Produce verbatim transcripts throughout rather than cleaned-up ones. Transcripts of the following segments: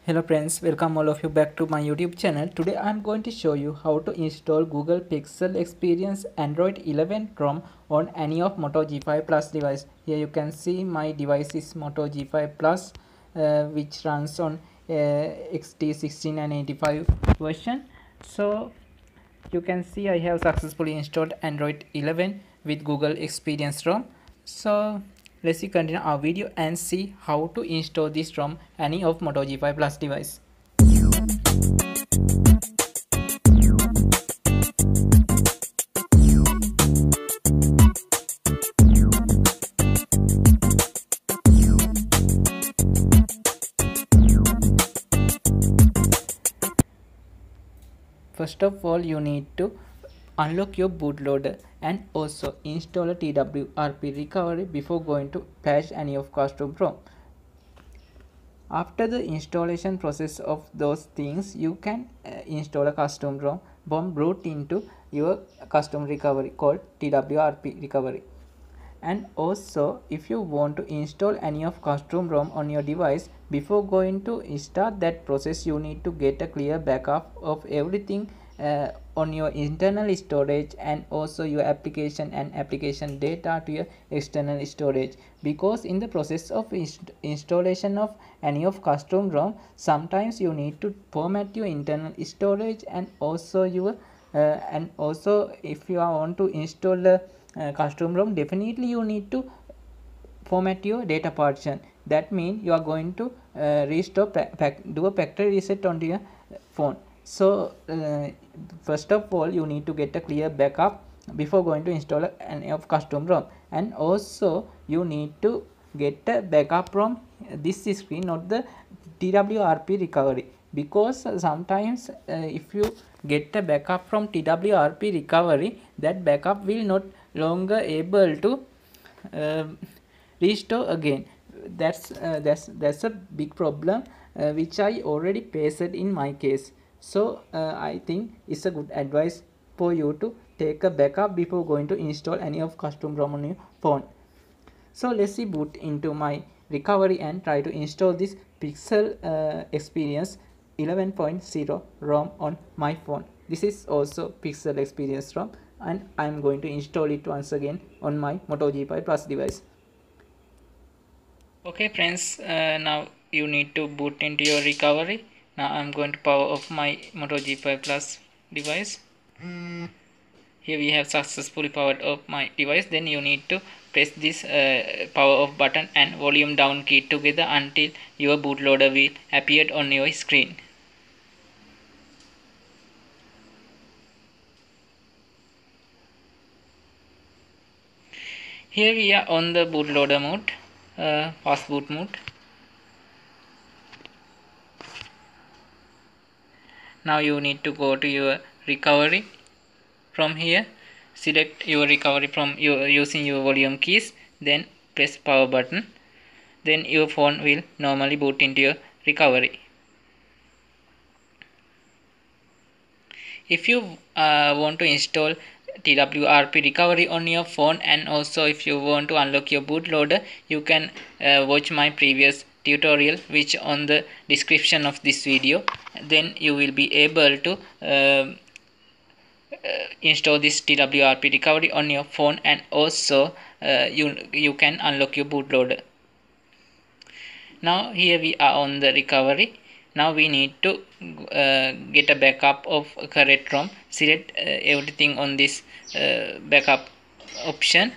Hello friends, welcome all of you back to my YouTube channel. Today I am going to show you how to install Google Pixel Experience Android eleven ROM on any of Moto G five Plus device. Here you can see my device is Moto G five Plus uh, which runs on uh, X T sixteen and eighty-five version. So you can see I have successfully installed Android eleven with Google Experience ROM. So let's see continue our video and see how to install this from any of Moto G five Plus device. First of all, you need to unlock your bootloader and also install a T W R P recovery before going to patch any of custom ROM. After the installation process of those things, you can uh, install a custom ROM bomb root into your custom recovery called T W R P recovery. And also, if you want to install any of custom ROM on your device, before going to start that process, you need to get a clear backup of everything uh, on your internal storage and also your application and application data to your external storage, because in the process of inst installation of any of custom ROM, sometimes you need to format your internal storage and also your uh, and also if you want to install the uh, custom ROM, definitely you need to format your data partition. That means you are going to uh, restore pack, do a factory reset on your phone. So uh, first of all, you need to get a clear backup before going to install any of custom ROM, and also you need to get a backup from this screen, not the T W R P recovery, because sometimes uh, if you get a backup from T W R P recovery, that backup will not longer able to uh, restore again. That's uh, that's that's a big problem uh, which I already faced in my case. So uh, I think it's a good advice for you to take a backup before going to install any of custom ROM on your phone. So let's see boot into my recovery and try to install this Pixel uh, Experience eleven point zero ROM on my phone. This is also Pixel Experience ROM, and I am going to install it once again on my Moto G five Plus device. Okay friends, uh, now you need to boot into your recovery. Now I am going to power off my Moto G five Plus device. Mm. Here we have successfully powered off my device. Then you need to press this uh, power off button and volume down key together until your bootloader will appear on your screen. Here we are on the bootloader mode, uh, fast boot mode. Now you need to go to your recovery. From here, select your recovery from your using your volume keys, then press power button. Then your phone will normally boot into your recovery. If you uh, want to install T W R P recovery on your phone, and also if you want to unlock your bootloader, you can uh, watch my previous tutorial which on the description of this video. Then you will be able to uh, Uh, install this T W R P recovery on your phone, and also uh, you you can unlock your bootloader. Now here we are on the recovery. Now we need to uh, get a backup of correct ROM. Select uh, everything on this uh, backup option.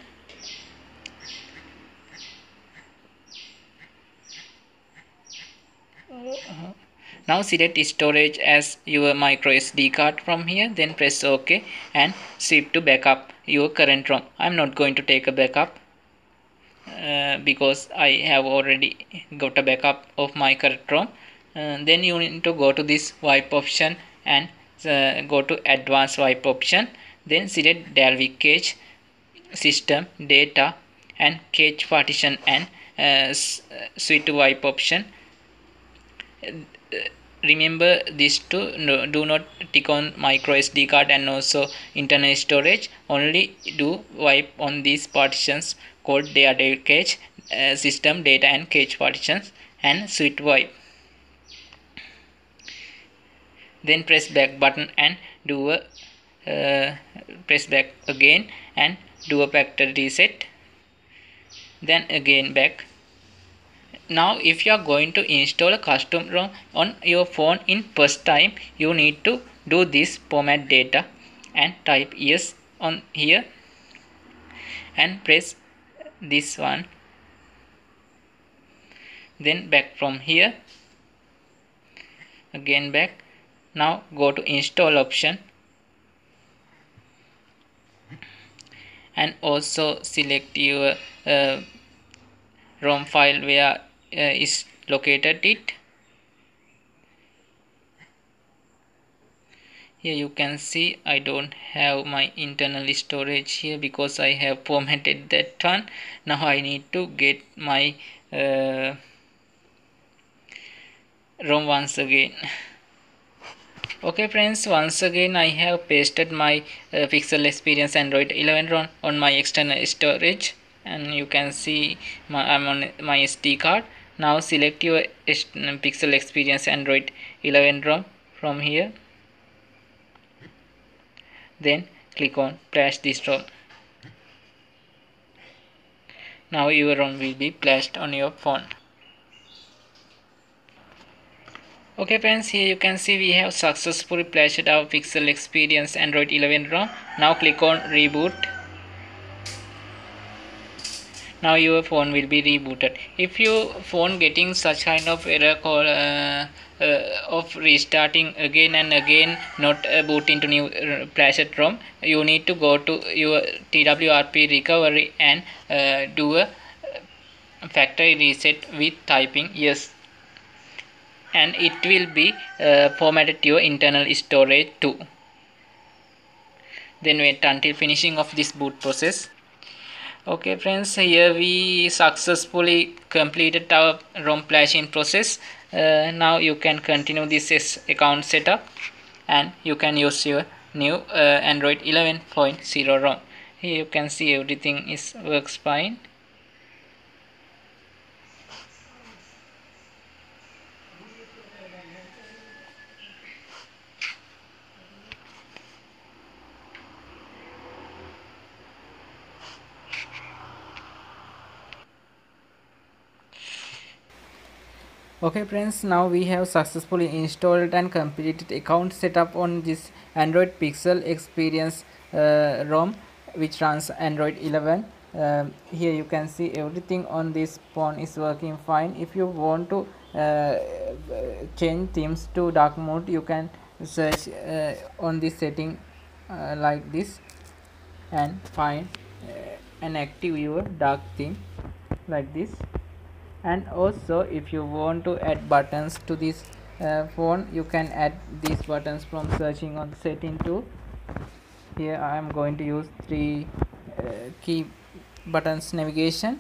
Uh, Now select storage as your micro S D card from here, then press OK and swipe to backup your current ROM. I am not going to take a backup uh, because I have already got a backup of my current ROM. Uh, then you need to go to this wipe option and uh, go to advanced wipe option. Then select Dalvik cache, system, data and cache partition, and uh, switch to wipe option. Remember this to no, do not tick on micro S D card and also internal storage. Only do wipe on these partitions called data cache, uh, system, data and cache partitions, and switch wipe. then press back button and do a uh, press back again and do a factory reset, then again back. Now if you are going to install a custom ROM on your phone in first time, you need to do this format data and type yes on here and press this one, then back from here, again back. Now go to install option and also select your uh, ROM file where uh, is located it. Here you can see I don't have my internal storage here because I have formatted that one. Now I need to get my uh, ROM once again. Okay friends, once again I have pasted my uh, Pixel Experience Android eleven ROM on my external storage, and you can see my, I'm on my S D card. Now select your Pixel Experience Android eleven ROM from here, then click on flash this ROM. Now your ROM will be flashed on your phone. Okay friends, here you can see we have successfully flashed our Pixel Experience Android eleven ROM. Now click on reboot. Now your phone will be rebooted. If your phone getting such kind of error call uh, uh, of restarting again and again, not uh, boot into new uh, flashed ROM, you need to go to your T W R P recovery and uh, do a factory reset with typing yes, and it will be uh, formatted your internal storage too. Then wait until finishing of this boot process. Okay friends, here we successfully completed our ROM flashing process. Uh, now you can continue this account setup and you can use your new uh, Android eleven point zero ROM. Here you can see everything is works fine. Okay friends, now we have successfully installed and completed account setup on this Android Pixel Experience uh, ROM which runs Android eleven. Um, here you can see everything on this phone is working fine. If you want to uh, change themes to dark mode, you can search uh, on this setting uh, like this and find uh, and active your dark theme like this. And also if you want to add buttons to this uh, phone, you can add these buttons from searching on setting tool. Here I am going to use three uh, key buttons navigation.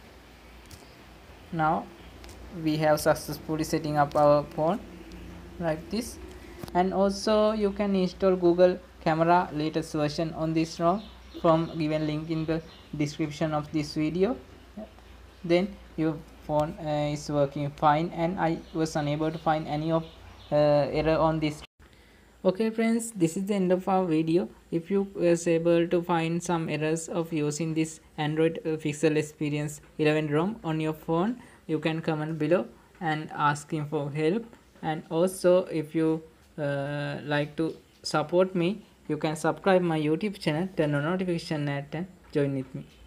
Now we have successfully setting up our phone like this. And also you can install Google Camera latest version on this ROM from given link in the description of this video. Then your phone uh, is working fine, and I was unable to find any of uh, error on this. Okay friends, this is the end of our video. If you was able to find some errors of using this Android uh, Pixel Experience eleven ROM on your phone, you can comment below and asking for help. And also if you uh, like to support me, you can subscribe my YouTube channel, turn on notification and join with me.